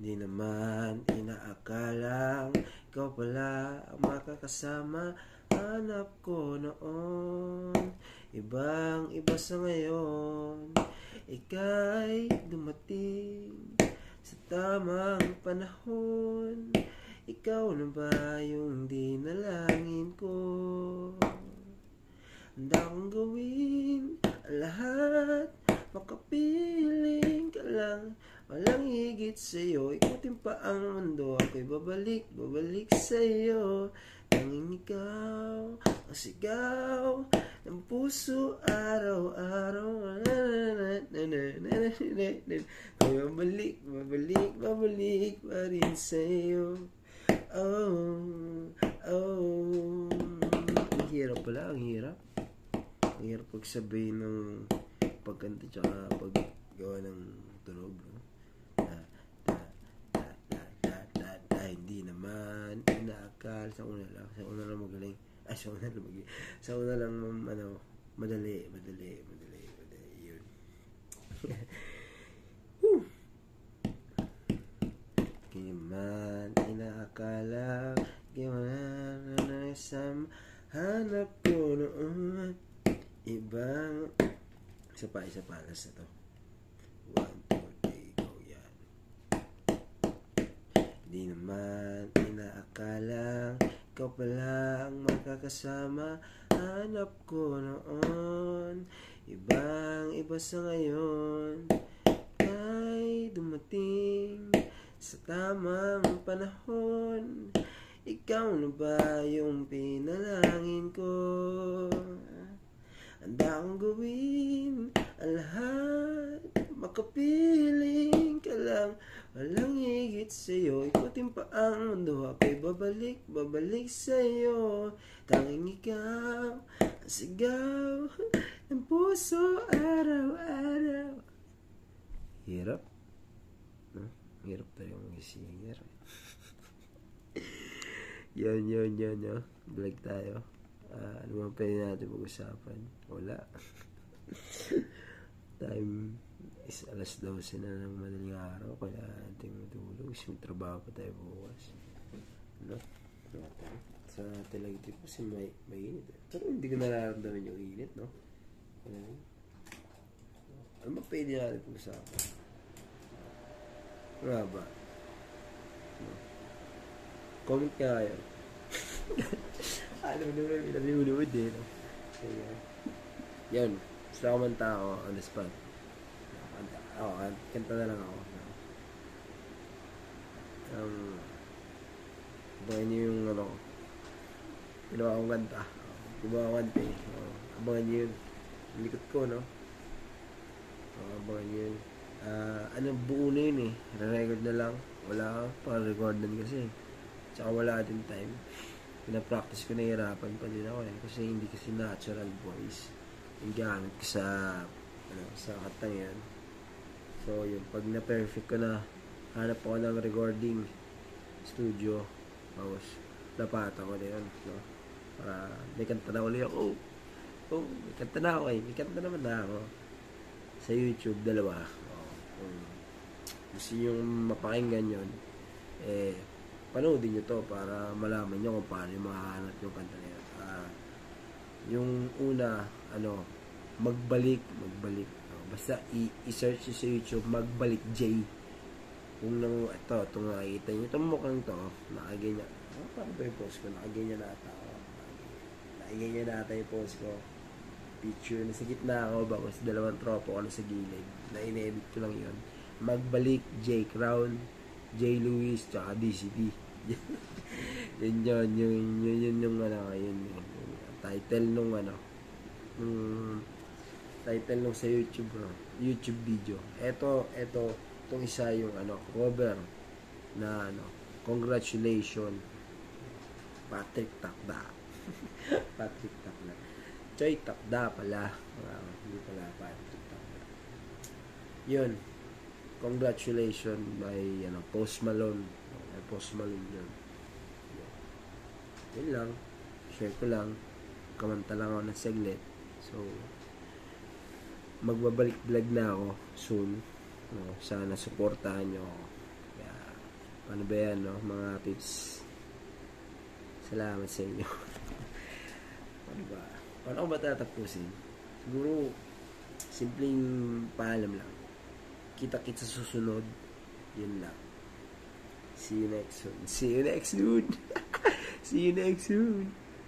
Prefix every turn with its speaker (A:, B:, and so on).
A: Di naman inaakalang ikaw pala ang makakasama. Hanap ko noon, ibang iba sa ngayon. Ika'y dumating sa tamang panahon. Ikaw na ba yung dinalangin ko? Handa kong gawin ang lahat, makapiling ka lang. Walang higit sa'yo, ikutin pa ang mundo. Ako'y babalik sa'yo. Tanging ikaw ang sigaw ng puso araw-araw. Ako'y babalik pa rin sa'yo. Oh, oh. Ang hirap pala, ang hirap. Ang hirap pagsabihin ng pagkanta tsaka paggawa ng tunog, no? Hindi naman inaakal. Sa una lang magaling. Sa una lang madali yun. Hindi naman inaakala, gawin isang hanap ko noon, ibang isa pa alas na to. 1, 2, 3, go, yan. Di naman inaakalang ikaw pala ang makakasama. Hanap ko noon, ibang iba sa ngayon. Ay dumating sa tamang panahon. Ikaw na ba yung pinalangin ko? Handa akong gawin ang lahat, makapiling ka lang. Walang higit sa'yo, ikutin pa ang mundo. Ako'y babalik sa'yo. Tanging ikaw ang sigaw ng puso araw-araw. Hirap, no? Hirap tayo mag-singer. Yan, no? Vlog tayo. Ano ba pwede natin mag-usapan? Wala. Time is alas 12 na ng madaling araw, kaya natin matulog. May trabaho pa tayo bukas. No? Sa Talagitip kasi may init. Pero hindi ko nararamdaman yung init, no? Ano ba pwede natin mag-usapan? Ano ba? No? Comment ka kayo. Alam mo naman, pinabihulod eh. No? Yan. Gusto ako man tao on the spot. Kanta na lang ako. Abangan nyo yung ginawa akong kanta. Gumawa akong kanta eh. Abangan nyo yun. Yung likod ko, no? Abangan nyo yun. Buo na yun eh. Re-record na lang. Wala pa recordan kasi. Tsaka wala din time. Pinapractice ko, nahihirapan pa din ako eh. Kasi hindi kasi natural voice yung gamit ko sa katang yan. So yun, pag na-perfect ko na, hanap ako ng recording studio, tapos napata ko na yun, no? Para may kanta na ulit ako. May kanta na ako eh. May kanta naman na ako sa YouTube, 2. Kung gusto nyo mapakinggan yun, panoodin nyo to para malaman nyo kung paano yung mahahanap yung kanta na yun. Yung una, magbalik. Basta i-search sa YouTube, Magbalik J. Kung itong nakikita nyo, itong mukhang to, nakaganyan. Paano ba yung post ko? Nakaganyan na ata ako. Nakaganyan na ata yung post ko. Picture, nasa gitna ako, bakos 2 tropo ko na sa gilid. Na-inedit ko lang yun. Magbalik J Crown, J Lewis, tsaka DCD. yun yung title nung title nung sa YouTube video. Itong isa yung cover na congratulations Patrick Takda. Patrick Takda. Choy Takda pala. Hindi pala Patrick Takda. Yun. Congratulations by Post Malone. Post Malone yun. Yun lang. Share ko lang. Kamanta lang ako ng seglet. So, magbabalik vlog na ako soon. Sana supportahan nyo ako. Kaya, Ano ba yan, no? Mga pips. Salamat sa inyo. Ano ba? Paano ko ba tatapusin? Siguro, simpleng paalam lang. Kita-kits sa susunod. Yun lang. See you next soon. See you next soon. See you next soon.